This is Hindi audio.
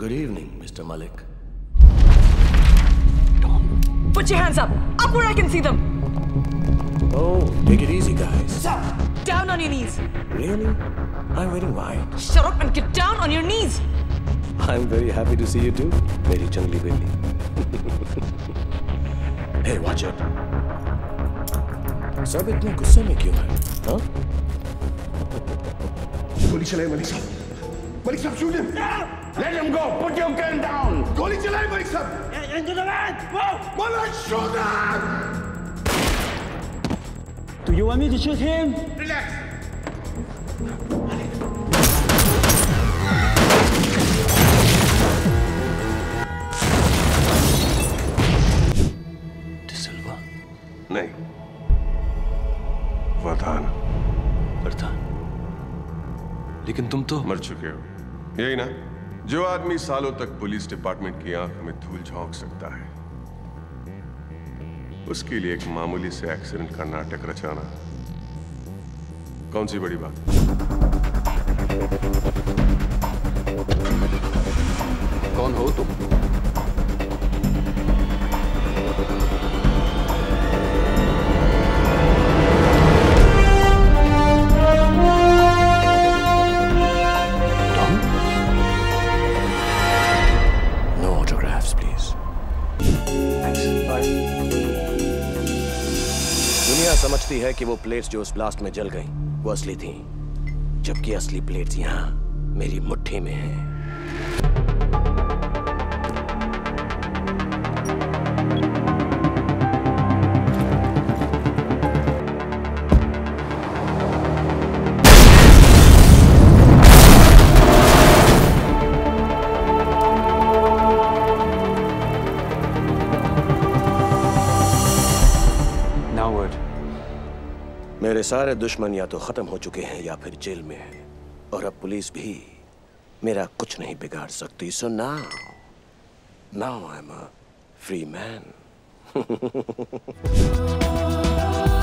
Good evening, Mr. Malik. Put your hands up! Up where I can see them! Oh, take it easy, guys. Sir! Down on your knees! Really? I'm wearing white. Shut up and get down on your knees! I'm very happy to see you too, मेरी चंगली बेली. Hey, watch it. सब इतने गुस्से में क्यों हैं? हाँ? गोली चलाए मलिक साहब. मलिक साहब shoot him. Let him go. Put your gun down. गोली चलाए मलिक साहब. Into the van. Move. Mullah, shoot him. Do you want me to shoot him? Relax. De Silva? नहीं. वरदान. वरदान. लेकिन तुम तो मर चुके हो. यही ना? जो आदमी सालों तक पुलिस डिपार्टमेंट की आंख में धूल झोंक सकता है, उसके लिए एक मामूली से एक्सीडेंट का नाटक रचाना कौन सी बड़ी बात? कौन हो तुम? समझती है कि वो प्लेट्स जो उस ब्लास्ट में जल गईं, वो असली थीं, जबकि असली प्लेट्स यहाँ मेरी मुट्ठी में हैं। मेरे सारे दुश्मन या तो खत्म हो चुके हैं या फिर जेल में हैं, और अब पुलिस भी मेरा कुछ नहीं बिगाड़ सकती। So now I'm a free man.